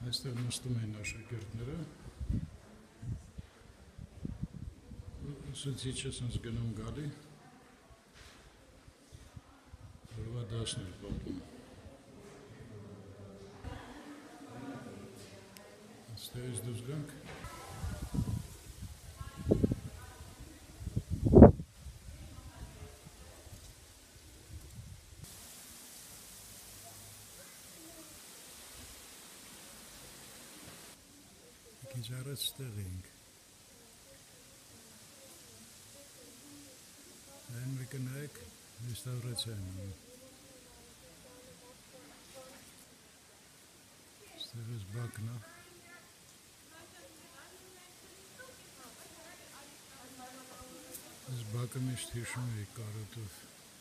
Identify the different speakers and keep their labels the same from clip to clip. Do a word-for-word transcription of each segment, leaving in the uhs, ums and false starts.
Speaker 1: Այստեղ նստում են աշակերտները, ուսուցիչը սենց գնում գալի, որվա դասն էր պատում։ Այստեղից դուրս գանք։ Քիչ առաջ ստեղ էինք։ Այն մի կնայեք ռեստավրացիան ունի։ Ստեղ էս բակն է։ Այս բակը միշտ հիշում էի կարոտով։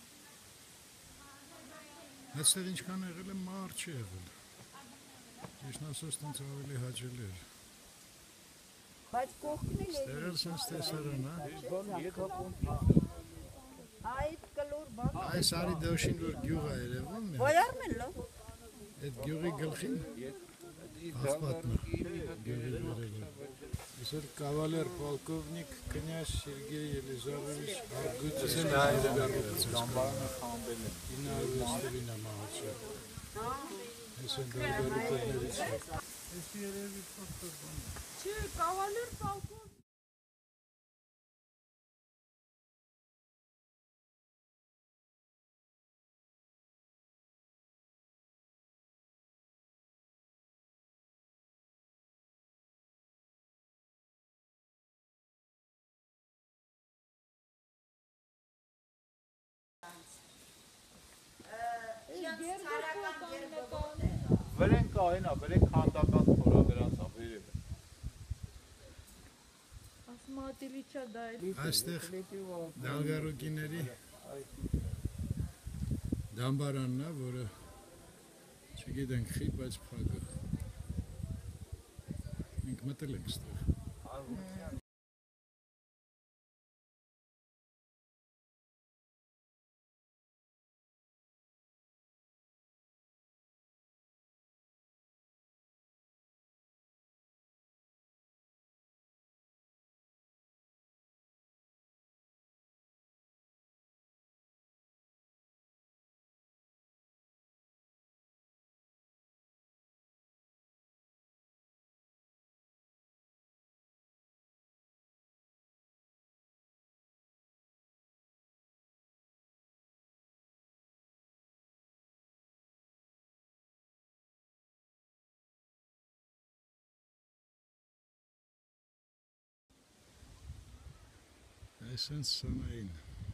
Speaker 1: Այստեղ ինչքան եղել է մարդ չի եղել։ Ճիշտն ասած տենց ավելի հաճելի էր։
Speaker 2: Բայց կողքն էլ
Speaker 1: Ստեղ էլ սենց տեսարան, հա։
Speaker 2: այդ կլոր բակ։
Speaker 1: Այս արի դոշին որ գյուղ է երևում։
Speaker 2: Ոյարմեն լո։
Speaker 1: Այդ գյուղի գլխին աղբատն է, գյուղի վերևը։ Այսօր կավալեր պոլկովնիկ կնյազ Սերգեյ Ելիզարովիչ Արգուտյանը դամբարանը խամբել է։ ինը հարյուր ստվին է մահացել։ Այս են դարդարուկներից է։ Այս երևի պոլկովն է։
Speaker 2: Չէ, կավալեր պոլկով։
Speaker 3: Վրեն կային է, վրեն քանդական խորագրած է, վերև է։
Speaker 2: Ասում ատիլի չա դա է։
Speaker 1: Այստեղ դալգարուկիների դամբարանն է, որը չգիտենք խի, բայց փակ է։ Մենք մտել ենք ստեղ։ Այս են Սանահին։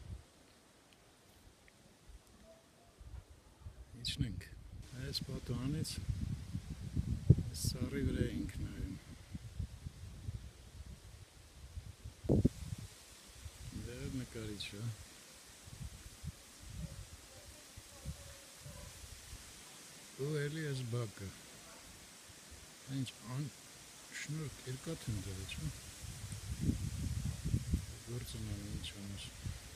Speaker 1: Իջնենք։ Այս պատուհանից այս ծառի վրա ենք նայում։ Դեր նկարիչ է։ Ու էլի այս բակը։ Ինչ ան շնորհք երկաթ են դրել, չէ՞։ Գործն է ինչ անես։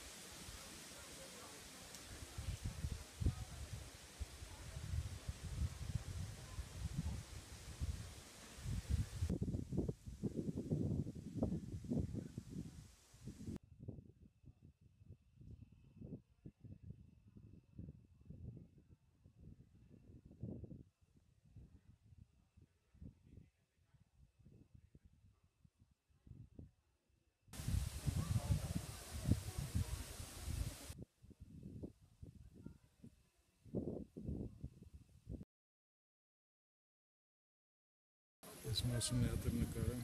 Speaker 1: Այս մասում է ատր նկարը։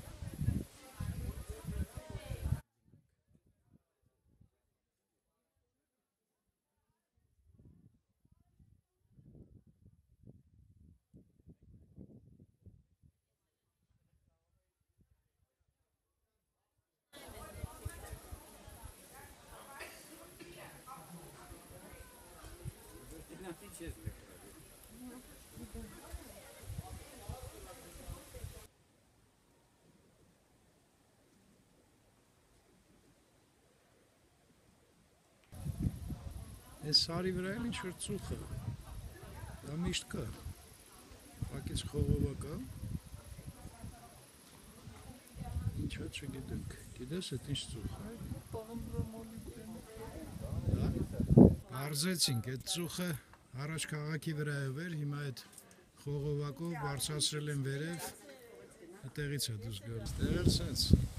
Speaker 1: Այս սարի վրա էլ ինչ որ ծուխ է, դա միշտ կա, պակից խողովա կա, Չէ, չգիտենք։ Գիտես այդ ինչ ծուխ է։ Բարձեցինք այդ ծուխը առաջ քաղաքի վրայով էր, հիմա այդ խողովակով բարձրացրել են վերև, այդտեղից է դուրս գալիս։ Տեղել սենց։